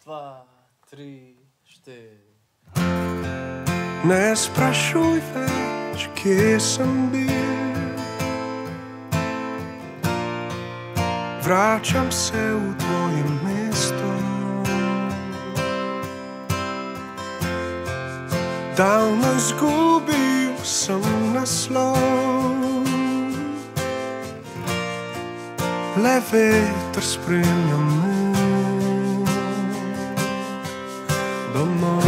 2, 3, 4. Ne sprašuj več, kje sem bil. Vračam se v tvoje mesto. Davno izgubil sem naslov. Le veter spremlja me domov.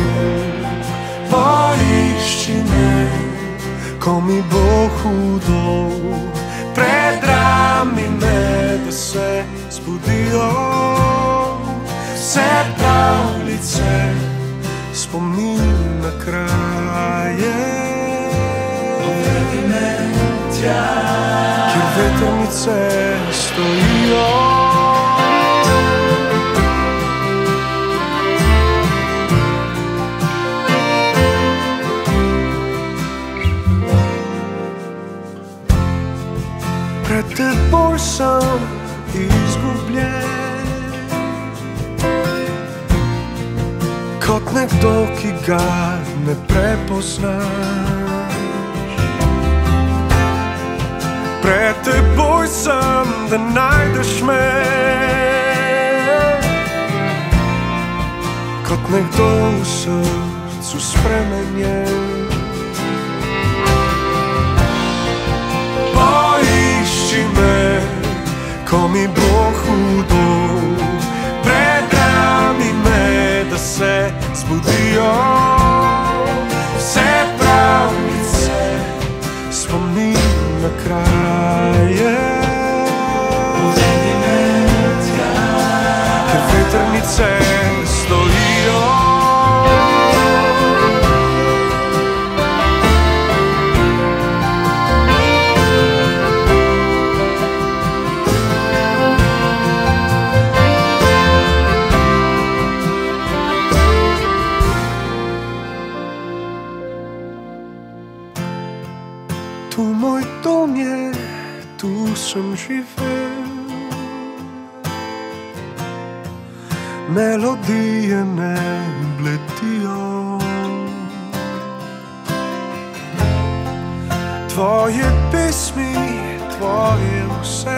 Poišči me, ko mi bo hudo. Predrami me, da se zbudijo vse pravljice, spomin na kraje. Dovedi me tja, kjer vetrnice stojijo. Pred teboj sem izgubljen, kot nekdo, ki ga ne prepoznaš. Pred teboj sem, da najdeš me, kot nekdo v srcu spremenjen. Ko mi bo hudo, predrami me, da se zbudijo vse pravljice, spomin na kraje. Povedi me tja, ker vetrnice stojijo. Tu moj dom je, tu sem živel. Melodije ne bletijo. Tvoje pesmi, tvoje vse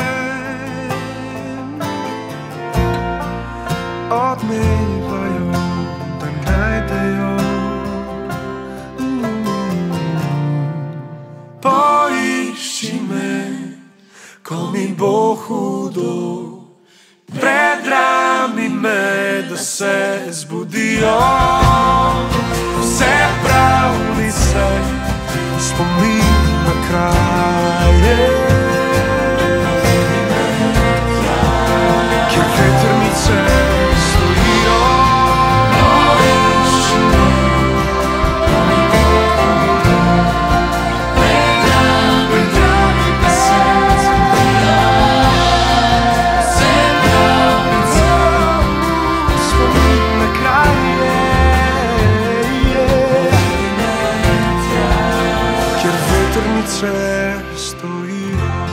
odmevajo, da najdejo. Poišči me, ko mi bo hudo. Predrami me, da se zbudijo vse pravljice, spomin na kraje. Kjer vetrnice stojijo. Poišči me, ko mi bo hudo. Vetrnice stojijo.